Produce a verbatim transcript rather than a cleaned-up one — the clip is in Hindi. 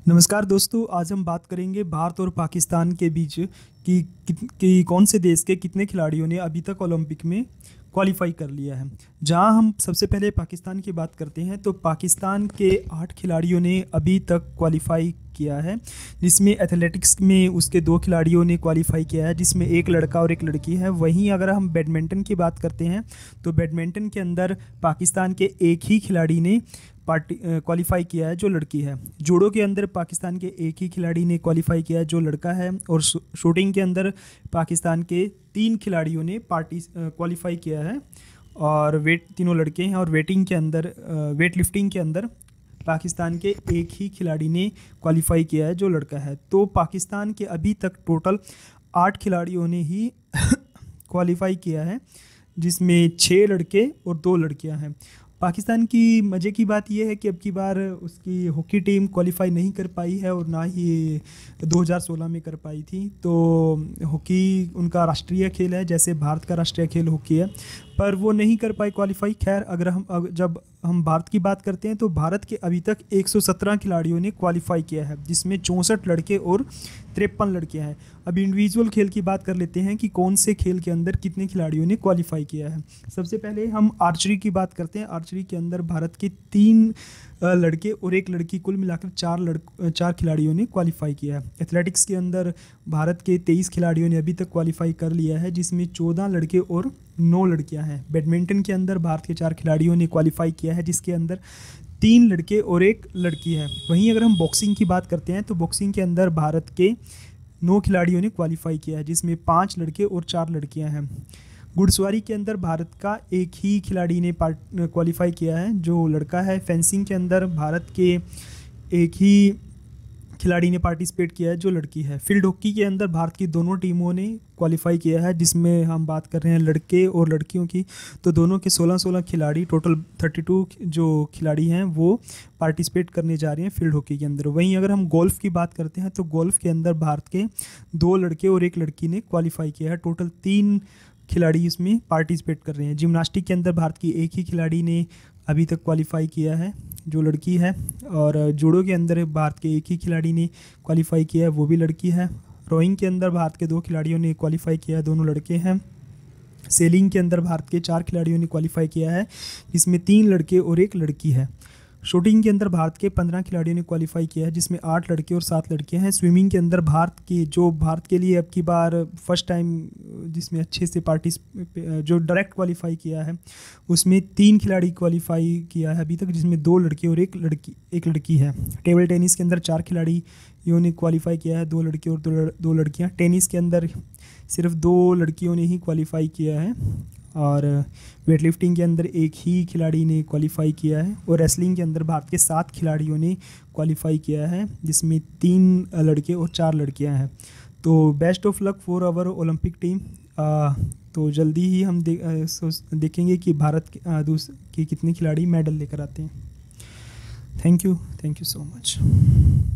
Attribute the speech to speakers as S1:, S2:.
S1: नमस्कार दोस्तों, आज हम बात करेंगे भारत और पाकिस्तान के बीच कि, कि, कि कौन से देश के कितने खिलाड़ियों ने अभी तक ओलंपिक में क्वालिफाई कर लिया है। जहां हम सबसे पहले पाकिस्तान की बात करते हैं तो पाकिस्तान के आठ खिलाड़ियों ने अभी तक क्वालिफाई किया है, जिसमें एथलेटिक्स में उसके दो खिलाड़ियों ने क्वालिफाई किया है, जिसमें एक लड़का और एक लड़की है। वहीं अगर हम बैडमिंटन की बात करते हैं तो बैडमिंटन के अंदर पाकिस्तान के एक ही खिलाड़ी ने पार्टी क्वालिफाई किया है, जो लड़की है। जूडो के अंदर पाकिस्तान के एक ही खिलाड़ी ने क्वालिफाई किया है, जो लड़का है। और शूटिंग के अंदर पाकिस्तान के तीन खिलाड़ियों ने पार्टी क्वालिफाई किया है और वेट तीनों लड़के हैं। और वेटिंग के अंदर वेट लिफ्टिंग के अंदर पाकिस्तान के एक ही खिलाड़ी ने क्वालिफाई किया है, जो लड़का है। तो पाकिस्तान के अभी तक टोटल आठ खिलाड़ियों ने ही क्वालिफाई किया है, जिसमें छः लड़के और दो लड़कियां हैं। पाकिस्तान की मज़े की बात यह है कि अब की बार उसकी हॉकी टीम क्वालिफाई नहीं कर पाई है और ना ही दो हज़ार सोलह में कर पाई थी। तो हॉकी उनका राष्ट्रीय खेल है, जैसे भारत का राष्ट्रीय खेल हॉकी है, पर वो नहीं कर पाई क्वालिफाई। खैर, अगर हम अग, जब हम भारत की बात करते हैं तो भारत के अभी तक एक सौ सत्रह खिलाड़ियों ने क्वालिफाई किया है, जिसमें चौंसठ लड़के और तिरपन लड़कियां हैं। अब इंडिविजुअल खेल की बात कर लेते हैं कि कौन से खेल के अंदर कितने खिलाड़ियों ने क्वालिफाई किया है। सबसे पहले हम आर्चरी की बात करते हैं। आर्चरी के अंदर भारत के तीन लड़के और एक लड़की, कुल मिलाकर चार लड़ चार खिलाड़ियों ने क्वालिफाई किया है। एथलेटिक्स के अंदर भारत के तेईस खिलाड़ियों ने अभी तक क्वालिफाई कर लिया है, जिसमें चौदह लड़के और नौ लड़कियां हैं। बैडमिंटन के अंदर भारत के चार खिलाड़ियों ने क्वालिफाई किया है, जिसके अंदर तीन लड़के और एक लड़की है। वहीं अगर हम बॉक्सिंग की बात करते हैं तो बॉक्सिंग के अंदर भारत के नौ खिलाड़ियों ने क्वालिफाई किया है, जिसमें पाँच लड़के और चार लड़कियां हैं। घुड़सवारी के अंदर भारत का एक ही खिलाड़ी ने पार्ट क्वालिफाई किया है, जो लड़का है। फेंसिंग के अंदर भारत के एक ही खिलाड़ी ने पार्टिसिपेट किया है, जो लड़की है। फील्ड हॉकी के अंदर भारत की दोनों टीमों ने क्वालिफाई किया है, जिसमें हम बात कर रहे हैं लड़के और लड़कियों की, तो दोनों के सोलह सोलह खिलाड़ी, टोटल बत्तीस जो खिलाड़ी हैं वो पार्टिसिपेट करने जा रहे हैं फील्ड हॉकी के अंदर। वहीं अगर हम गोल्फ़ की बात करते हैं तो गोल्फ़ के अंदर भारत के दो लड़के और एक लड़की ने क्वालिफाई किया है। टोटल तीन खिलाड़ी इसमें पार्टिसिपेट कर रहे हैं। जिम्नास्टिक के अंदर भारत की एक ही खिलाड़ी ने अभी तक क्वालिफाई किया है, जो लड़की है। और जूडो के अंदर भारत के एक ही खिलाड़ी ने क्वालिफाई किया है, वो भी लड़की है। रोइंग के अंदर भारत के दो खिलाड़ियों ने क्वालिफाई किया है, दोनों लड़के हैं। सेलिंग के अंदर भारत के चार खिलाड़ियों ने क्वालिफाई किया है, जिसमें तीन लड़के और एक लड़की है। शूटिंग के अंदर भारत के पंद्रह खिलाड़ियों ने क्वालिफाई किया है, जिसमें आठ लड़के और सात लड़कियां हैं। स्विमिंग के अंदर भारत की जो भारत के लिए अब की बार फर्स्ट टाइम जिसमें अच्छे से पार्टिसिप जो डायरेक्ट क्वालिफाई किया है, उसमें तीन खिलाड़ी क्वालिफाई किया है अभी तक, जिसमें दो लड़के और एक लड़की एक लड़की है। टेबल टेनिस के अंदर चार खिलाड़ियों ने क्वालिफाई किया है, दो लड़के और दो दो लड़कियाँ। टेनिस के अंदर सिर्फ दो लड़कियों ने ही क्वालिफाई किया है। और वेट लिफ्टिंग के अंदर एक ही खिलाड़ी ने क्वालिफाई किया है। और रेसलिंग के अंदर भारत के सात खिलाड़ियों ने क्वालिफाई किया है, जिसमें तीन लड़के और चार लड़कियां हैं। तो best of luck for our Olympic team. तो जल्दी ही हम दे, आ, देखेंगे कि भारत के दूसरे के कितने खिलाड़ी मेडल लेकर आते हैं। Thank you thank you so much.